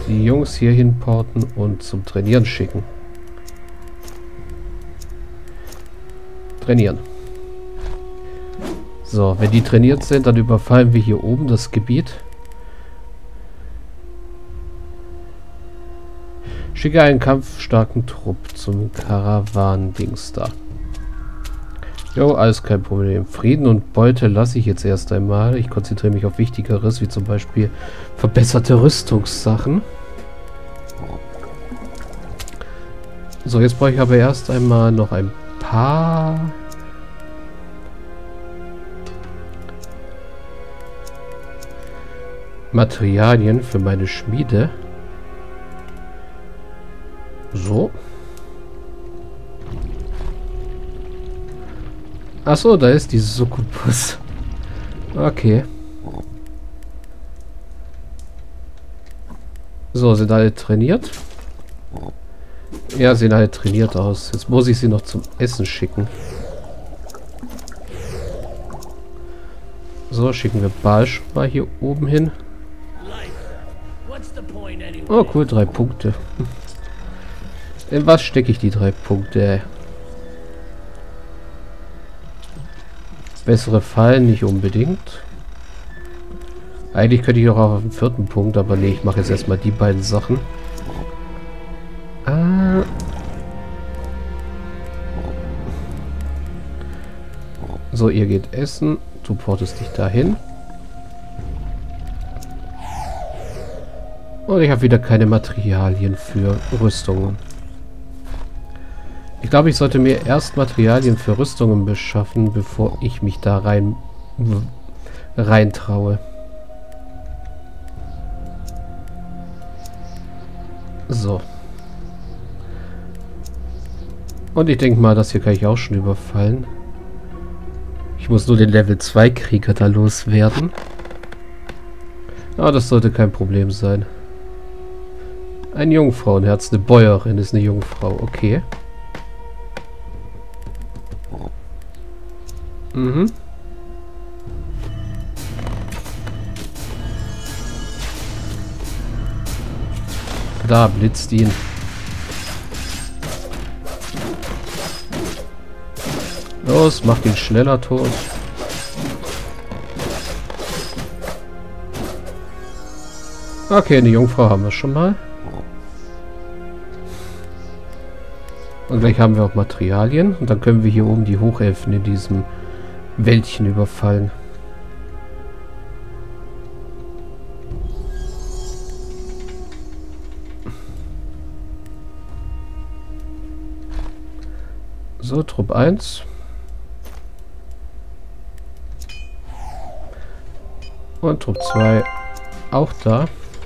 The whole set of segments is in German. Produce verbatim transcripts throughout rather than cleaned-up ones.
die Jungs hier hinporten und zum Trainieren schicken. Trainieren. So, wenn die trainiert sind, dann überfallen wir hier oben das Gebiet. Schicke einen kampfstarken Trupp zum Karawan-Dings da. Jo, alles kein Problem. Frieden und Beute lasse ich jetzt erst einmal. Ich konzentriere mich auf Wichtigeres, wie zum Beispiel verbesserte Rüstungssachen. So, jetzt brauche ich aber erst einmal noch ein paar... Materialien für meine Schmiede. So. Achso, da ist dieses Succubus. Okay. So, sind alle trainiert? Ja, sehen alle trainiert aus. Jetzt muss ich sie noch zum Essen schicken. So, schicken wir Bal schon mal hier oben hin. Oh, cool, drei Punkte. In was stecke ich die drei Punkte? Bessere Fallen nicht unbedingt. Eigentlich könnte ich auch auf den vierten Punkt, aber nee, ich mache jetzt erstmal die beiden Sachen. Ah. So, ihr geht essen. Du portest dich dahin. Und ich habe wieder keine Materialien für Rüstungen. Ich glaube, ich sollte mir erst Materialien für Rüstungen beschaffen, bevor ich mich da rein reintraue. So. Und ich denke mal, das hier kann ich auch schon überfallen. Ich muss nur den Level zwei Krieger da loswerden. Aber das sollte kein Problem sein. Ein Jungfrauenherz, eine Bäuerin ist eine Jungfrau, okay. Mhm. Da blitzt ihn. Los, macht ihn schneller tot. Okay, eine Jungfrau haben wir schon mal. Und gleich haben wir auch Materialien. Und dann können wir hier oben die Hochelfen in diesem Wäldchen überfallen. So, Trupp eins. Und Trupp zwei auch da.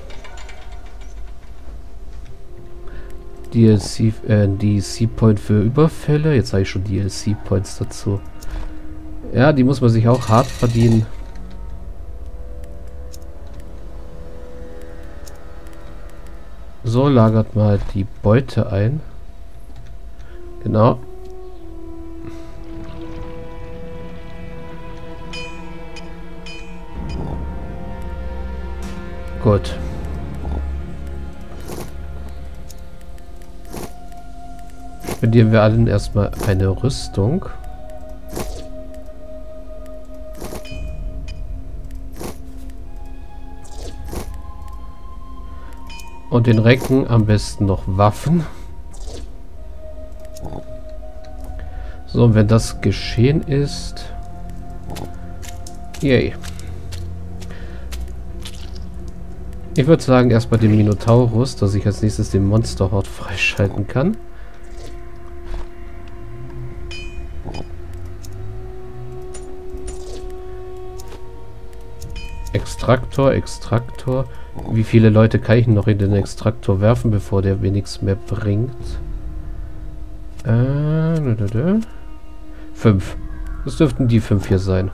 D L C, äh, D L C-Point für Überfälle. Jetzt habe ich schon D L C-Points dazu. Ja, die muss man sich auch hart verdienen. So, lagert mal die Beute ein. Genau. Gut. Spendieren wir allen erstmal eine Rüstung. Und den Recken am besten noch Waffen. So, und wenn das geschehen ist... Yay. Ich würde sagen, erstmal den Minotaurus, dass ich als nächstes den Monsterhort freischalten kann. Extraktor, Extraktor. Wie viele Leute kann ich noch in den Extraktor werfen, bevor der mir nichts mehr bringt? Äh, da, da. Fünf. Das dürften die fünf hier sein.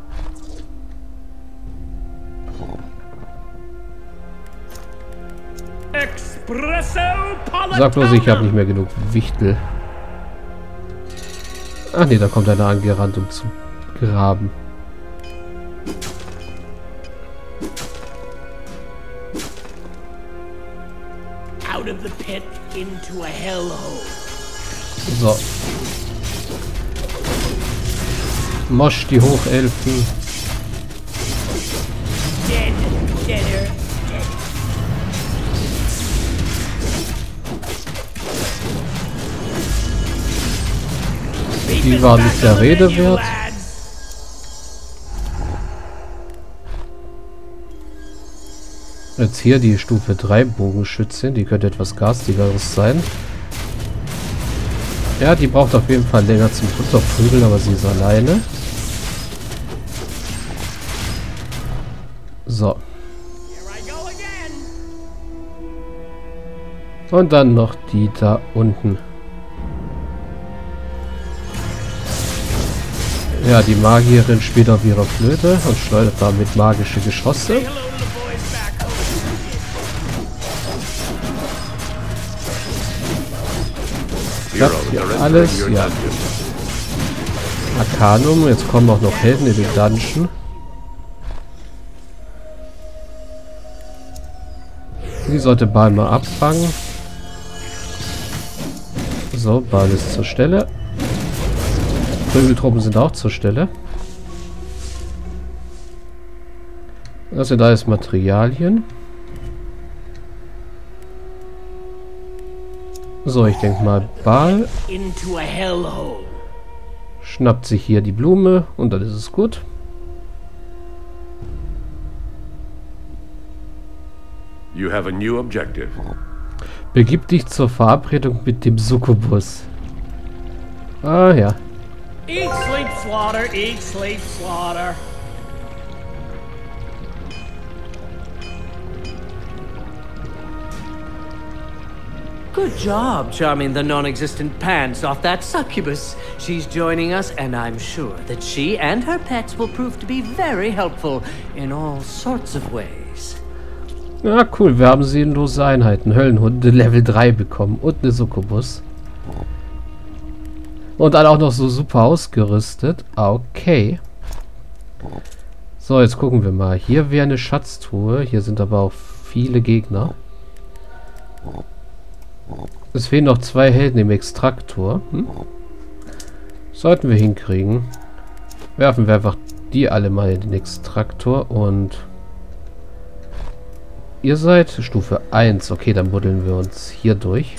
Sag bloß, ich habe nicht mehr genug Wichtel. Ach nee, da kommt einer angerannt, um zu graben. Out of the pit into a hellhole. So. Mosch die Hochelfen. Dead, deader, dead. Die war nicht der Rede wert. Jetzt hier die Stufe drei Bogenschützin, die könnte etwas garstigeres sein. Ja, die braucht auf jeden Fall länger zum Runterprügeln, aber sie ist alleine. So. Und dann noch die da unten. Ja, die Magierin spielt auf ihrer Flöte und schleudert damit magische Geschosse. Klappt hier alles, ja. Arcanum, jetzt kommen auch noch Helden in den Dungeon. Die sollte Bal mal abfangen. So, Bal ist zur Stelle. Prügeltruppen sind auch zur Stelle. Das sind alles Materialien. So, ich denke mal, Bal schnappt sich hier die Blume und dann ist es gut. You have a new objective. Begib dich zur Verabredung mit dem Succubus. Ah ja. Eat, sleep, slaughter, eat, sleep, slaughter. Good job charming the non-existent pants off that succubus. She's joining us, and I'm sure that she and her pets will prove to be very helpful in all sorts of ways. Ja, cool. Wir haben seelenlose Einheiten. Höllenhunde Level drei bekommen. Und eine Succubus. Und dann auch noch so super ausgerüstet. Okay. So, jetzt gucken wir mal. Hier wäre eine Schatztruhe. Hier sind aber auch viele Gegner. Es fehlen noch zwei Helden im Extraktor. Hm? Sollten wir hinkriegen. Werfen wir einfach die alle mal in den Extraktor und... Ihr seid Stufe eins. Okay, dann buddeln wir uns hier durch.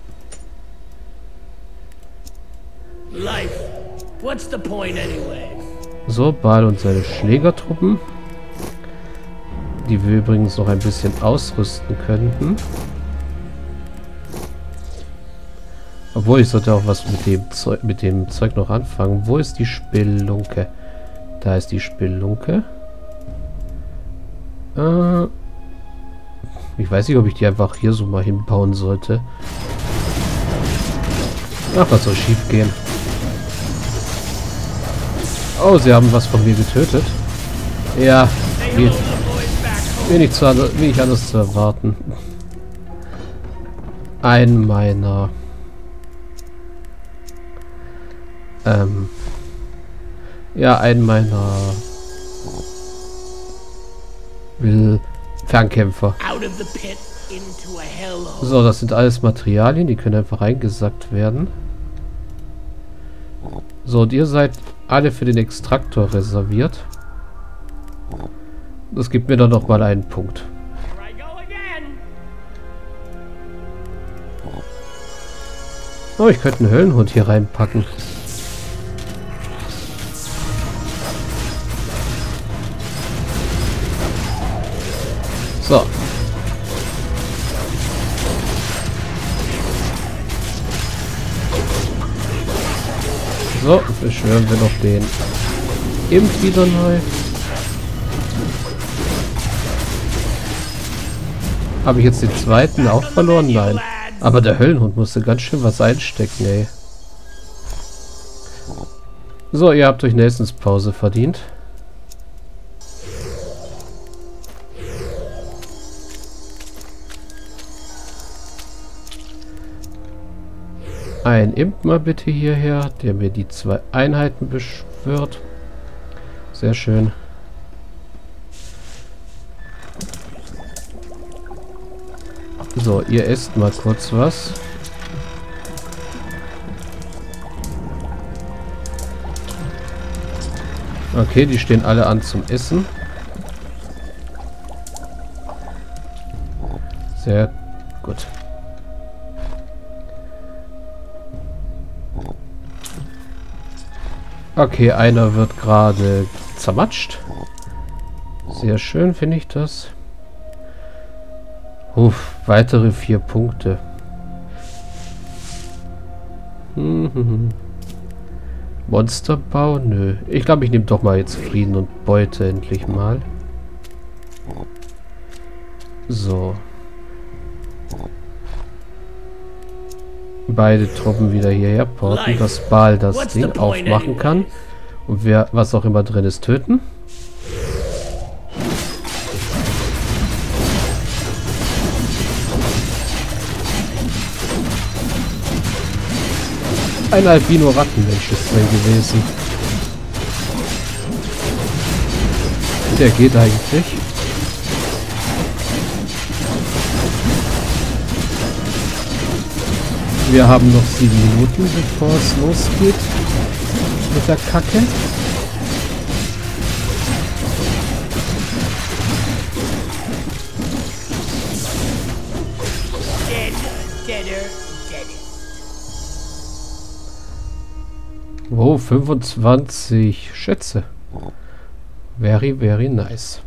Life. What's the point anyway? So, Bal und seine Schlägertruppen. Die wir übrigens noch ein bisschen ausrüsten könnten. Obwohl, ich sollte auch was mit dem Zeug, mit dem Zeug noch anfangen. Wo ist die Spelunke? Da ist die Spelunke. Äh, ich weiß nicht, ob ich die einfach hier so mal hinbauen sollte. Ach, was soll schief gehen? Oh, sie haben was von mir getötet. Ja, geht. Wenig, zu, wenig anders zu erwarten. Ein meiner... Ähm... Ja, ein meiner... will... Fernkämpfer. So, das sind alles Materialien, die können einfach eingesackt werden. So, und ihr seid alle für den Extraktor reserviert. Das gibt mir dann noch mal einen Punkt. Oh, ich könnte einen Höllenhund hier reinpacken. So. So, beschwören wir noch den Imp wieder neu. Habe ich jetzt den zweiten auch verloren? Nein. Aber der Höllenhund musste ganz schön was einstecken, ey. So, ihr habt euch eine Essenspause verdient. Ein Imp mal bitte hierher, der mir die zwei Einheiten beschwört. Sehr schön. So, ihr esst mal kurz was. Okay, die stehen alle an zum Essen. Sehr gut. Okay, einer wird gerade zermatscht. Sehr schön, finde ich das. Uff, weitere vier Punkte. Hm, hm, hm. Monsterbau? Nö. Ich glaube, ich nehme doch mal jetzt Frieden und Beute endlich mal. So. Beide Truppen wieder hierher porten, dass Baal das Ding aufmachen kann. Und wer, was auch immer drin ist, töten. Ein Albino-Rattenmensch ist drin gewesen. Der geht eigentlich. Wir haben noch sieben Minuten, bevor es losgeht mit der Kacke. Oh, fünfundzwanzig Schätze. Very, very nice.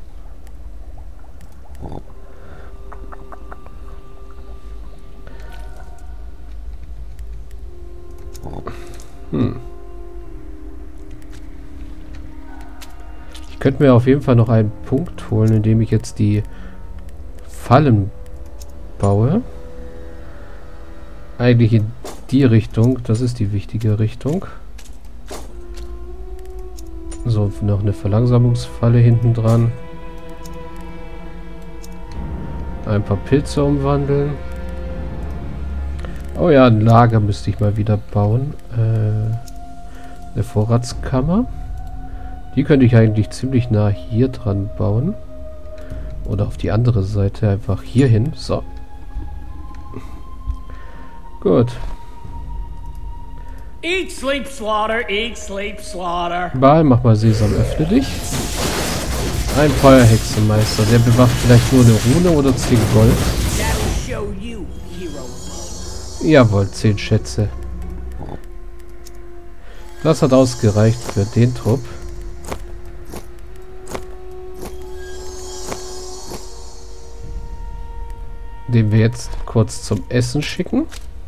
Hm. Ich könnte mir auf jeden Fall noch einen Punkt holen, indem ich jetzt die Fallen baue. Eigentlich in die Richtung. Das ist die wichtige Richtung. So, noch eine Verlangsamungsfalle hinten dran. Ein paar Pilze umwandeln. Oh ja, ein Lager müsste ich mal wieder bauen. Äh, eine Vorratskammer. Die könnte ich eigentlich ziemlich nah hier dran bauen. Oder auf die andere Seite, einfach hier hin. So. Gut. Eat, sleep, slaughter, eat, sleep, slaughter. Baal, mach mal Sesam, öffne dich. Ein Feuerhexenmeister, der bewacht vielleicht nur eine Rune oder zehn Gold. Jawohl, zehn Schätze. Das hat ausgereicht für den Trupp. Den wir jetzt kurz zum Essen schicken.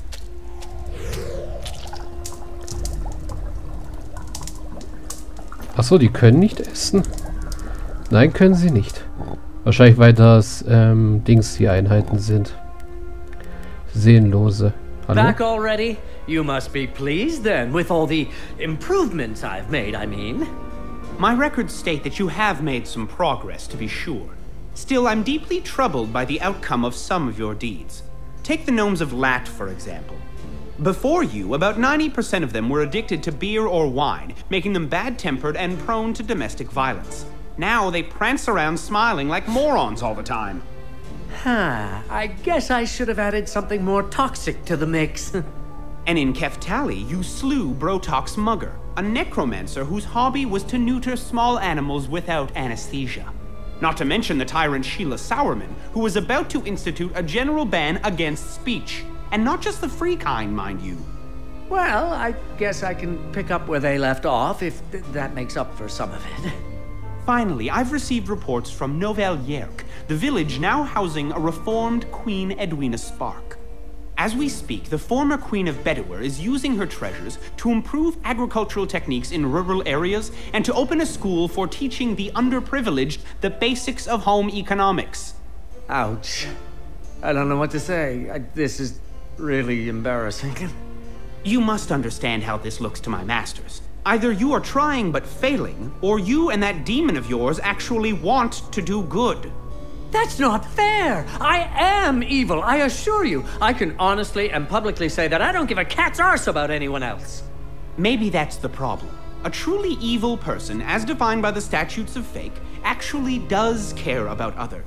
Achso, die können nicht essen? Nein, können sie nicht. Wahrscheinlich, weil das ähm, Dings die Einheiten sind. Seelenlose. Hallo? Back already? You must be pleased then with all the improvements I've made, I mean. My records state that you have made some progress, to be sure. Still, I'm deeply troubled by the outcome of some of your deeds. Take the gnomes of Lat, for example. Before you, about ninety percent of them were addicted to beer or wine, making them bad-tempered and prone to domestic violence. Now they prance around smiling like morons all the time. Huh, I guess I should have added something more toxic to the mix. And in Keftali, you slew Brotox Mugger, a necromancer whose hobby was to neuter small animals without anesthesia. Not to mention the tyrant Sheila Sourman, who was about to institute a general ban against speech. And not just the free kind, mind you. Well, I guess I can pick up where they left off, if th that makes up for some of it. Finally, I've received reports from Novel Yerk, the village now housing a reformed Queen Edwina Spark. As we speak, the former Queen of Bedouer is using her treasures to improve agricultural techniques in rural areas and to open a school for teaching the underprivileged the basics of home economics. Ouch. I don't know what to say. I, this is really embarrassing. You must understand how this looks to my masters. Either you are trying but failing, or you and that demon of yours actually want to do good. That's not fair! I am evil, I assure you. I can honestly and publicly say that I don't give a cat's arse about anyone else. Maybe that's the problem. A truly evil person, as defined by the statutes of Fake, actually does care about others.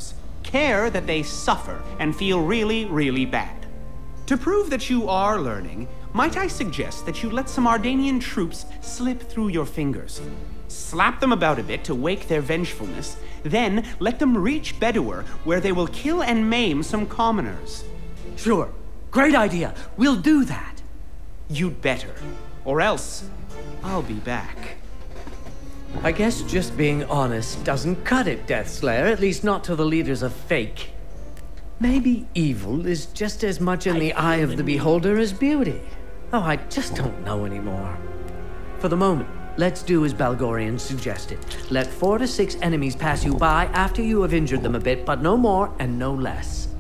care that they suffer and feel really, really bad. To prove that you are learning, might I suggest that you let some Ardanian troops slip through your fingers? Slap them about a bit to wake their vengefulness, then let them reach Bedouer, where they will kill and maim some commoners. Sure. Great idea. We'll do that. You'd better. Or else, I'll be back. I guess just being honest doesn't cut it, Deathslayer, at least not to the leaders of Fake. Maybe evil is just as much in the eye of the beholder as beauty. Oh, I just don't know anymore. For the moment, let's do as Balgorian suggested. Let four to six enemies pass you by after you have injured them a bit, but no more and no less.